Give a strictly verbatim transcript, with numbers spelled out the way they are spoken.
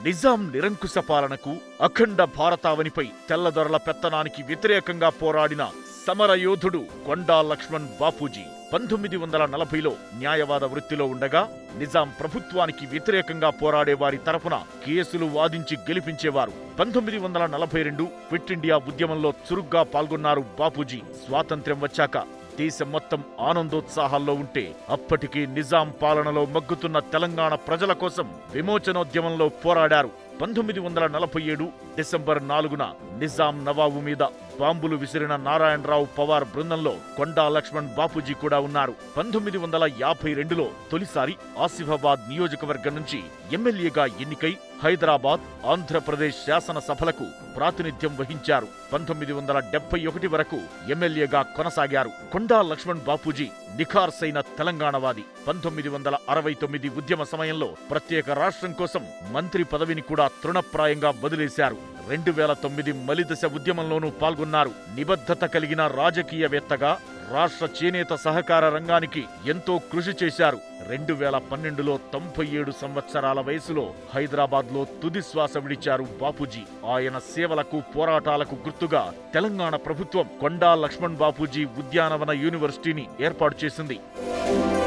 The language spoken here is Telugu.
నిజాం నిరంకుశ పాలనకు, అఖండ భారతావనిపై తెల్లదొరల పెత్తనానికి వ్యతిరేకంగా పోరాడిన సమరయోధుడు కొండా లక్ష్మణ్ బాపూజీ పంతొమ్మిది వందల నలభైలో న్యాయవాద వృత్తిలో ఉండగా నిజాం ప్రభుత్వానికి వ్యతిరేకంగా పోరాడే వారి తరఫున కేసులు వాదించి గెలిపించేవారు. పంతొమ్మిది వందల నలభై రెండు క్విట్ ఇండియా ఉద్యమంలో చురుగ్గా పాల్గొన్నారు బాపూజీ. స్వాతంత్ర్యం వచ్చాక దేశం మొత్తం ఆనందోత్సాహాల్లో ఉంటే అప్పటికి నిజాం పాలనలో మగ్గుతున్న తెలంగాణ ప్రజల కోసం విమోచనోద్యమంలో పోరాడారు. పంతొమ్మిది వందల నలభై ఏడు డిసెంబర్ నాలుగున నిజాం నవాబు మీద బాంబులు విసిరిన నారాయణరావు పవార్ బృందంలో కొండా లక్ష్మణ్ బాపూజీ కూడా ఉన్నారు. పంతొమ్మిది వందల యాభై రెండులో తొలిసారి ఆసిఫాబాద్ నియోజకవర్గం నుంచి ఎమ్మెల్యేగా ఎన్నికై హైదరాబాద్, ఆంధ్రప్రదేశ్ శాసనసభలకు ప్రాతినిధ్యం వహించారు. పంతొమ్మిది వందల డెబ్బై ఒకటి వరకు ఎమ్మెల్యేగా కొనసాగారు. కొండా లక్ష్మణ్ బాపూజీ నిఖార్సైన తెలంగాణవాది. పంతొమ్మిది వందల అరవై తొమ్మిది ఉద్యమ సమయంలో ప్రత్యేక రాష్ట్రం కోసం మంత్రి పదవిని కూడా తృణప్రాయంగా వదిలేశారు. రెండు వేల తొమ్మిది మలిదశ ఉద్యమంలోనూ పాల్గొన్నారు. నిబద్ధత కలిగిన రాజకీయవేత్తగా రాష్ట్ర చేనేత సహకార రంగానికి ఎంతో కృషి చేశారు. రెండు వేల పన్నెండులో తొంభై ఏడు సంవత్సరాల వయసులో హైదరాబాద్లో తుది శ్వాస విడిచారు బాపూజీ. ఆయన సేవలకు, పోరాటాలకు గుర్తుగా తెలంగాణ ప్రభుత్వం కొండా లక్ష్మణ్ బాపూజీ ఉద్యానవన యూనివర్సిటీని ఏర్పాటు చేసింది.